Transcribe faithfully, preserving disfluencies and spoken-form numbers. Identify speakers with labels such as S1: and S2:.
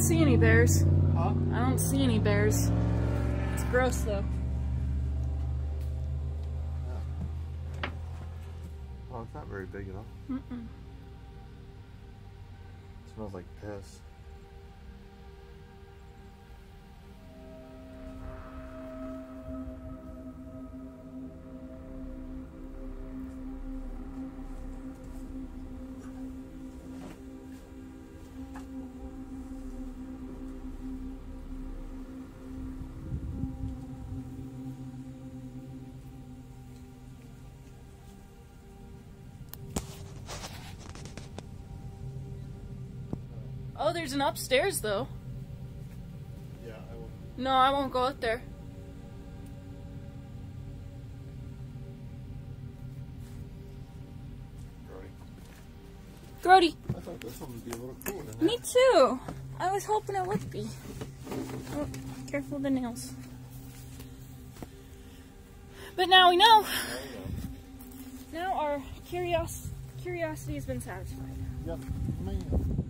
S1: see any bears.
S2: Huh?
S1: I don't see any bears. It's gross though.
S2: Yeah. Oh, it's not very big at all.
S1: Mm-mm.
S2: It smells like piss.
S1: Oh, there's an upstairs though.
S2: Yeah, I will.
S1: No, I won't go out there. Grody.
S2: I thought this one would be a little cooler than that.
S1: Me too. I was hoping it would be. Oh, careful of the nails. But now we know. Now our curios curiosity has been satisfied.
S2: Yep, man.